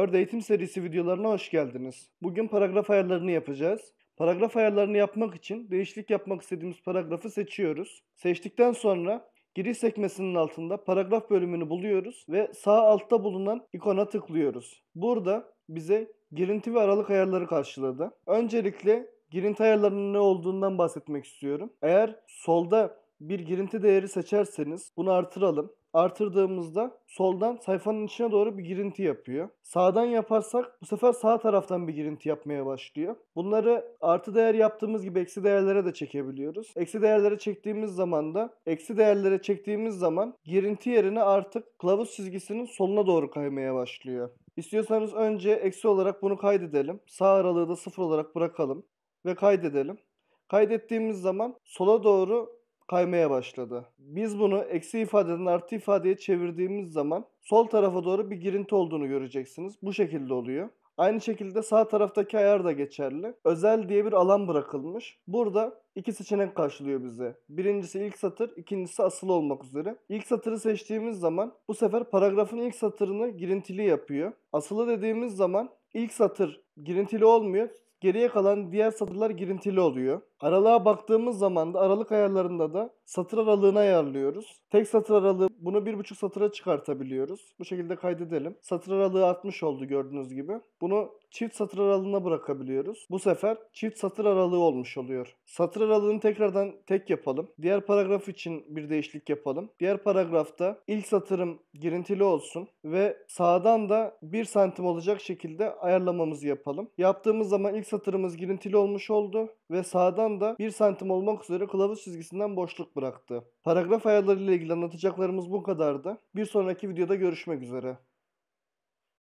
Word eğitim serisi videolarına hoş geldiniz. Bugün paragraf ayarlarını yapacağız. Paragraf ayarlarını yapmak için değişiklik yapmak istediğimiz paragrafı seçiyoruz. Seçtikten sonra giriş sekmesinin altında paragraf bölümünü buluyoruz ve sağ altta bulunan ikona tıklıyoruz. Burada bize girinti ve aralık ayarları karşıladı. Öncelikle girinti ayarlarının ne olduğundan bahsetmek istiyorum. Eğer solda bir girinti değeri seçerseniz bunu artıralım. Artırdığımızda soldan sayfanın içine doğru bir girinti yapıyor. Sağdan yaparsak bu sefer sağ taraftan bir girinti yapmaya başlıyor. Bunları artı değer yaptığımız gibi eksi değerlere de çekebiliyoruz. Eksi değerlere çektiğimiz zaman da girinti yerine artık kılavuz çizgisinin soluna doğru kaymaya başlıyor. İstiyorsanız önce eksi olarak bunu kaydedelim. Sağ aralığı da 0 olarak bırakalım ve kaydedelim. Kaydettiğimiz zaman sola doğru kaymaya başladı. Biz bunu eksi ifadeden artı ifadeye çevirdiğimiz zaman sol tarafa doğru bir girinti olduğunu göreceksiniz. Bu şekilde oluyor. Aynı şekilde sağ taraftaki ayar da geçerli. Özel diye bir alan bırakılmış. Burada iki seçenek karşılıyor bize. Birincisi ilk satır, ikincisi asılı olmak üzere. İlk satırı seçtiğimiz zaman bu sefer paragrafın ilk satırını girintili yapıyor. Asılı dediğimiz zaman ilk satır girintili olmuyor. Geriye kalan diğer satırlar girintili oluyor. Aralığa baktığımız zaman da aralık ayarlarında da satır aralığını ayarlıyoruz. Tek satır aralığı bunu 1,5 satıra çıkartabiliyoruz. Bu şekilde kaydedelim. Satır aralığı 60 oldu gördüğünüz gibi. Bunu çift satır aralığına bırakabiliyoruz. Bu sefer çift satır aralığı olmuş oluyor. Satır aralığını tekrardan tek yapalım. Diğer paragraf için bir değişiklik yapalım. Diğer paragrafta ilk satırım girintili olsun ve sağdan da 1 santim olacak şekilde ayarlamamızı yapalım. Yaptığımız zaman ilk satırımız girintili olmuş oldu ve sağdan da 1 santim olmak üzere kılavuz çizgisinden boşluk bıraktı. Paragraf ayarları ile ilgili anlatacaklarımız bu kadardı. Bir sonraki videoda görüşmek üzere.